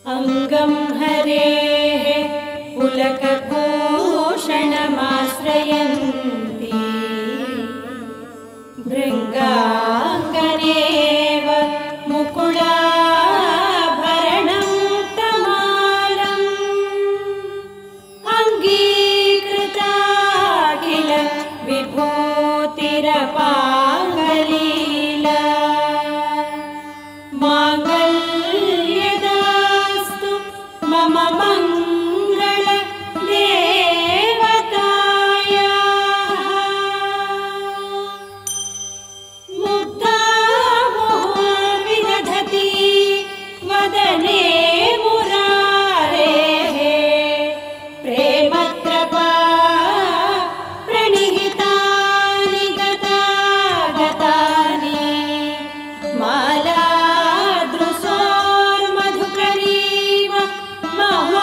अंगं हरेः पुलकभूषणमाश्रयन्ती भृङ्गाङ्गनेव मुकुलाभरणं तमालम् अङ्गीकृताखिल विभूतिरपाङ्गलीला माङ्गल्यदास्तु मम मङ्गल देवतायाः मुग्धा विदधति वदने मुरारेः प्रेमत्रपा प्रणिहितानि गतानि मालादृशोर्मधुकरीव महोदधीः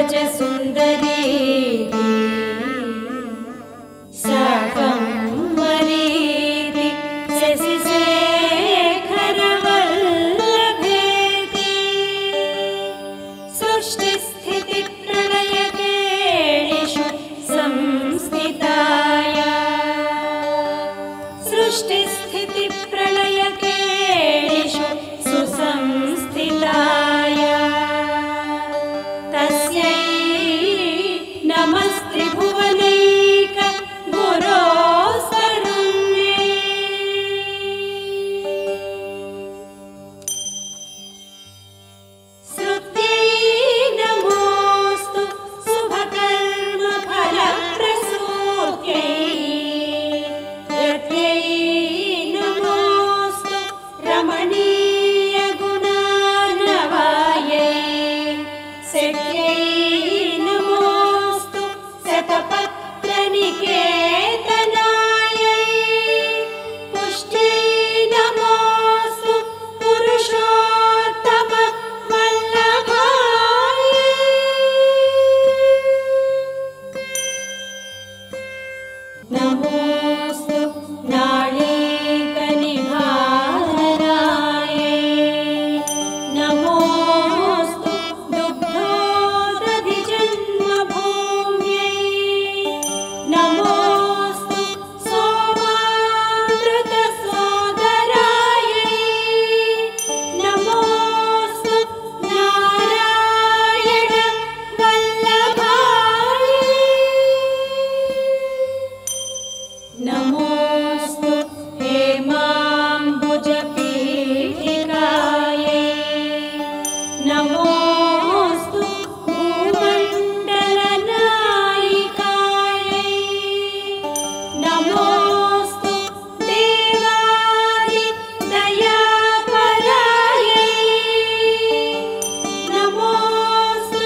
सुन्दरी साकम्बरीति शशिशेखरवल्लभेति सृष्टिस्थितिप्रलयकेलिषु संस्थिताया सृष्टिस्थितिप्रलयकेलिषु सुसंस्थिताया तस्यै नमस्त्रिभुवनैक गुरोस्तरुण्यै श्रुत्यै नमोऽस्तु शुभकर्मफलप्रसूत्यै रत्यै नमोऽस्तु रमणीयगुणार्णवायै सत्यै नमोऽस्तु शतपत्रनिकेतनायै पुष्ट्यै नमोऽस्तु पुरुषोत्तमवल्लभायै नमोऽस्तु नाळीकनिभारणायै नमोऽस्तु दुग्धोदधिजन्मभूम्यै नमोऽस्तु सोमामृतसोदरायै नमोऽस्तु नारायणवल्लभायै नमोऽस्तु हेमाम्बुजपीठिकायै नमोऽस्तु भूमण्डलनायिकायै नमोऽस्तु देवादिदयापरायै नमोऽस्तु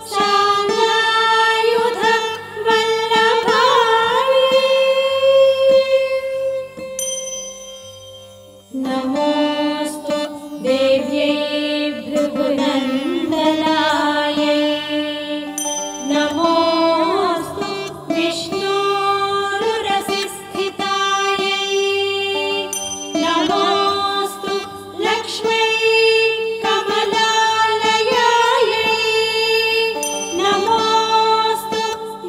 शाङ्गायुधवल्लभायै नमोऽस्तु देव्यै भृगुनन्दनायै नमोऽस्तु विष्णोरुरसिस्थितायै नमोऽस्तु लक्ष्म्यै कमलालयायै नमोऽस्तु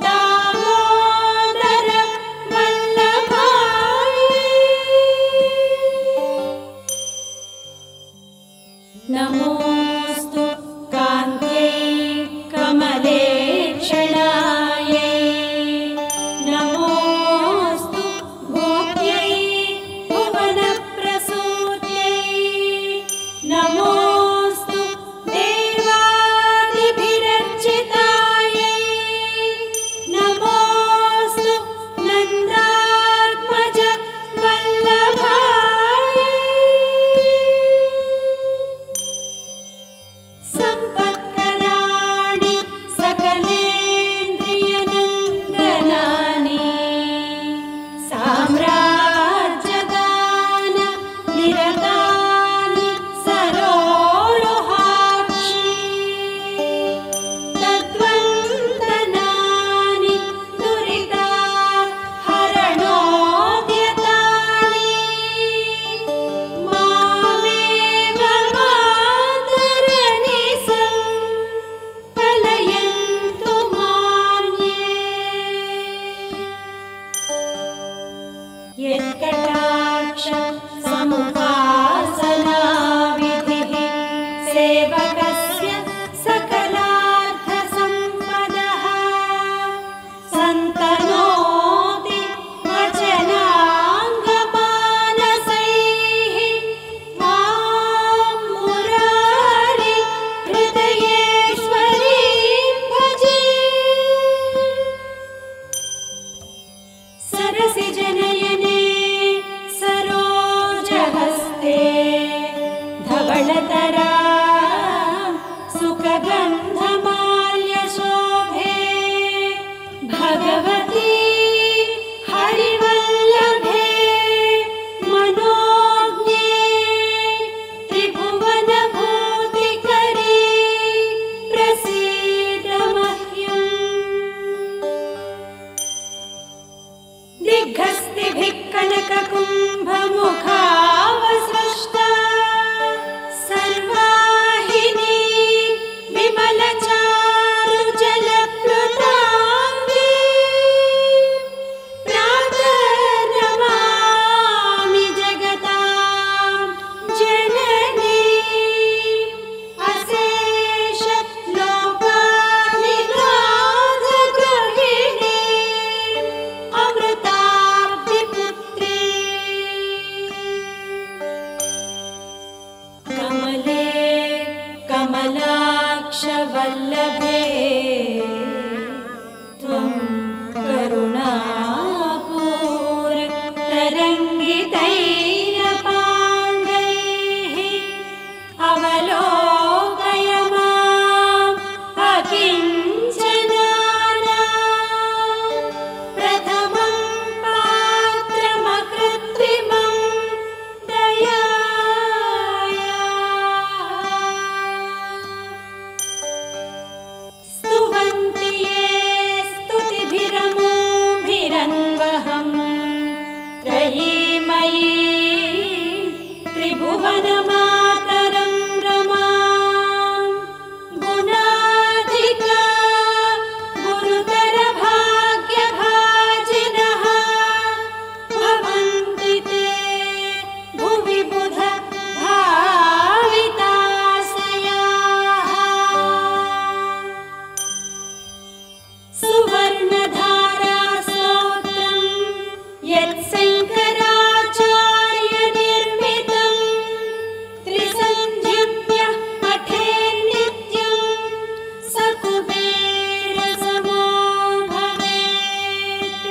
दामोदरवल्लभायै नमोऽस्तु कान्त्यै कमलेक्षणायै नमोऽस्तु भूत्यै भुवनप्रसूत्यै नमोऽस्तु देवादिभिरर्चितायै नमोऽस्तु नन्दात्मजवल्लभायै सम्पत्कराणि सकलेन्द्रियनन्दनानि साम्राज्यदान निरतानि सरोरुहाक्षि तद्वन्दनानि दुरिता हरणोद्यतानि मामेव मातरनि कलयन्तु मान्ये यत्कटाक्ष समुपासनाविधिः सेवकस्य सकलार्थसम्पदः सन्तनोति वचनाङ्गमानसैः मां मुरारि हृदयेश्वरीं भजे सरसिजनयने सरोजहस्ते धवळतरा सुखगन्धमाल्यशोभे भगवती हरिवल्लभे मनोज्ञे त्रिभुवनभूतिकरे प्रसीद मह्यम् कमलाक्षवल्लभे त्वं करुणापूर तरङ्गितैरपाण्डैः अवलोकय माम् अकिञ्चनाना प्रथमं पात्रमकृत्रिमं दयाया स्तुवन्ति ये स्तुतिभिरमोभिरन्वहम् त्रयीमयी त्रिभुवनमातरं रमां गुणाधिका गुरुतरभाग्यभाजिनः भवन्ति ते भुवि बुध भाविताशयाः सुवर्णधारा स्तोत्रं यत्शङ्कराचार्यनिर्मितं त्रिसन्ध्यप्य पठेन्नित्यं स कुबेरसमो भवेत्।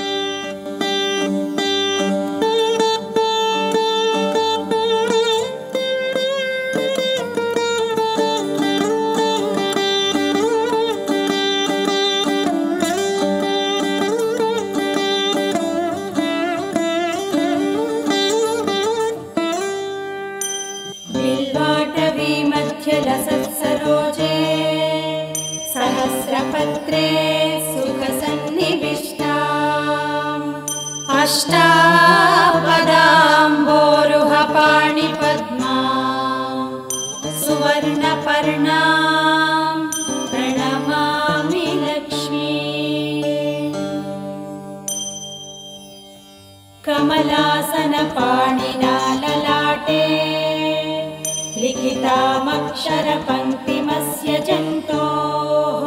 बिल्वाटवी मध्यलसत्सरोजे सहस्रपत्रे सुखसन्निविष्टाम् अष्टापदाम्बोरुहपाणिपद्मा सुवर्णपर्णां प्रणमामि लक्ष्मी। कमलासनपाणिना ललाटे लिखितामक्षरपङ्क्तिमस्य जन्तोः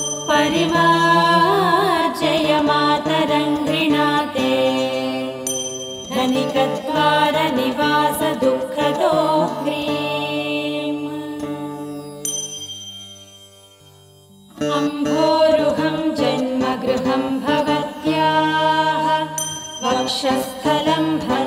परिमार्जय मातरं गृणाते धनिकद्वारनिवास दुःखदोग्रीम् अम्भोरुहं जन्मगृहं भवत्याः वक्षस्थलं